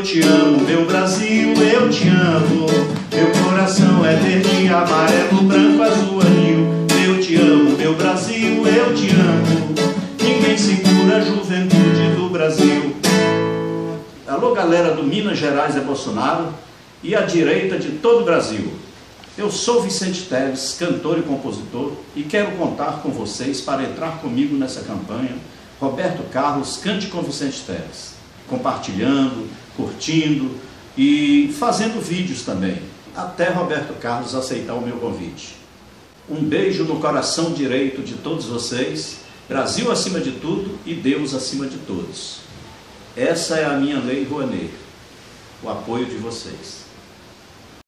Eu te amo, meu Brasil, eu te amo. Meu coração é verde, amarelo, branco, azul, anil. Eu te amo, meu Brasil, eu te amo. Ninguém segura a juventude do Brasil. Alô, galera do Minas Gerais é Bolsonaro e a direita de todo o Brasil. Eu sou Vicente Teles, cantor e compositor, e quero contar com vocês para entrar comigo nessa campanha. Roberto Carlos, cante com Vicente Teles, compartilhando, curtindo e fazendo vídeos também, até Roberto Carlos aceitar o meu convite. Um beijo no coração direito de todos vocês, Brasil acima de tudo e Deus acima de todos. Essa é a minha Lei Rouanet, o apoio de vocês.